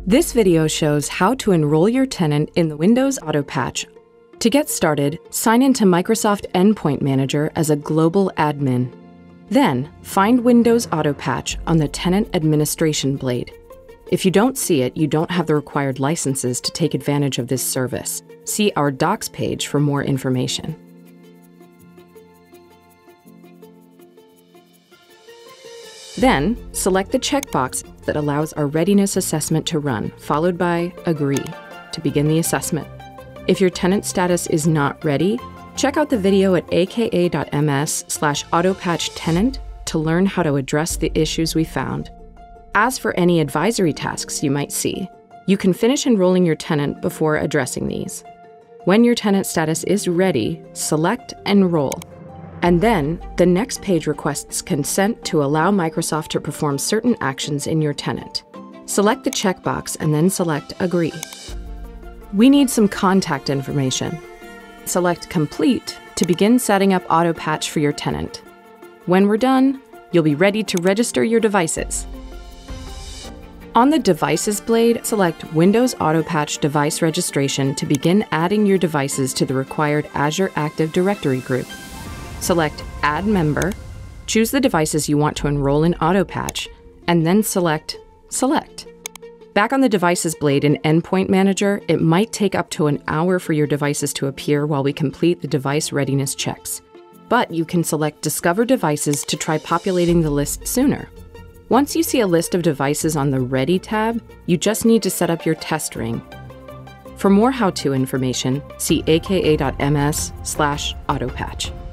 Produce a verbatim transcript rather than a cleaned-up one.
This video shows how to enroll your tenant in the Windows Autopatch. To get started, sign into Microsoft Endpoint Manager as a global admin. Then, find Windows Autopatch on the Tenant Administration blade. If you don't see it, you don't have the required licenses to take advantage of this service. See our Docs page for more information. Then, select the checkbox that allows our readiness assessment to run, followed by Agree to begin the assessment. If your tenant status is not ready, check out the video at aka.ms slash autopatch tenant to learn how to address the issues we found. As for any advisory tasks you might see, you can finish enrolling your tenant before addressing these. When your tenant status is ready, select Enroll. And then, the next page requests consent to allow Microsoft to perform certain actions in your tenant. Select the checkbox and then select Agree. We need some contact information. Select Complete to begin setting up Autopatch for your tenant. When we're done, you'll be ready to register your devices. On the Devices blade, select Windows Autopatch Device Registration to begin adding your devices to the required Azure Active Directory group. Select Add Member, choose the devices you want to enroll in Autopatch, and then select Select. Back on the Devices blade in Endpoint Manager, it might take up to an hour for your devices to appear while we complete the device readiness checks. But you can select Discover Devices to try populating the list sooner. Once you see a list of devices on the Ready tab, you just need to set up your test ring. For more how-to information, see aka.ms slash autopatch.